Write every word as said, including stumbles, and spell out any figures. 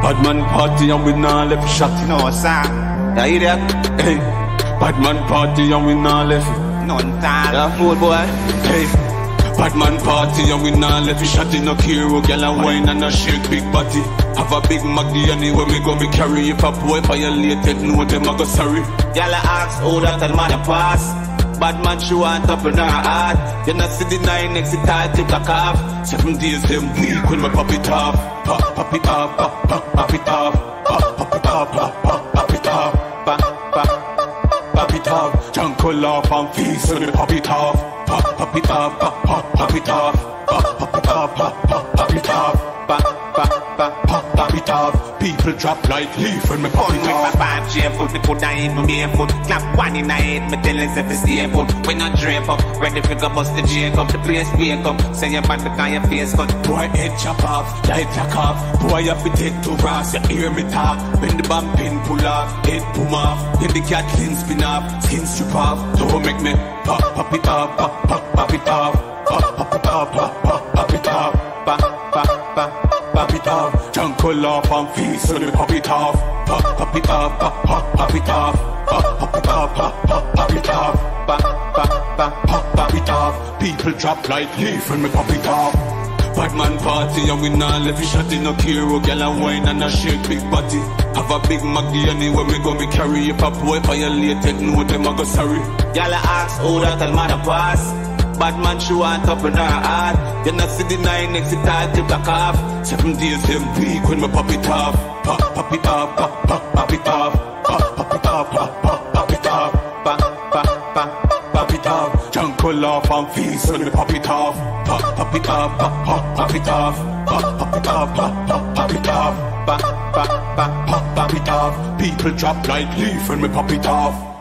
Bad man party and we nah left shot. No, sir. You hear that? Hey, bad man party and we nah left. None time. Yeah, fool boy. Hey, bad man party and we nah left shot. In no care who girl and wine and a shake big body. Have a big Maggie anywhere me go me carry. If a boy violated, know them I go sorry. Y'all ask who that and man a pass. Bad man she want up in her heart. You not see the nine next to tight take a cough. Seven days them weak when me pop it off. Pop, pop it off, pop, pop, pop it off. Pop, pop it off, pop, pop, pop it off. Pop, pop, pop it off. Jungle laugh and feast when me pop it off. Pop, pop it off, pop, pop, pop it off. Pop, pop it off, pop, pop, pop it off. Pop, pop, pop, pop, pop it off. People drop like leaf when me pop it off. My five chair foot, me put down in my barefoot. Clap one in the head, me tell us if it's stay put. When I drape up, ready for go bust the jake up. The place wake up, say you bad because your face cut. Boy head chop off, light jack off. Boy you fi take to Ross, you hear me talk. When the band pin pull off, head boom off. When the cat clean spin off, skin strip off. Don't make me pop, pop it off, pop, pop, pop it off. Pop, pop it off, pop, pop, pop it off. Pop, pop, pop, pop it off. Jungle laugh and feast when me pop it off. Pop, pop it off, pop, pop, pop it off. Pop, pop it off, pop, pop, pop it off. Pop, pop, pop, pop, pop it off. People drop like leaf when me pop it off. Bad man party and we nah left it shot. In no care who girl and wine and a shake big body. Have a big Maggie anywhere me go me carry. If a boy violated, know them I go sorry. Y'all ask who that and man a pass. Bad man she want up in her heart. You not see the nine next to tight take a cough. Seven days them weak when me pop it off. Pop, pop it off, pop, pop, pop it off. Pop, pop it off, pop, pop, pop it off. Pop, pop, pop, pop it off. Jungle laugh and feast when me pop it off. Pop, pop it off, pop, pop, pop it off. Pop, pop it off, pop, pop, pop it off. Pop, pop, pop, pop, pop it off. People drop like leaf when me pop it off.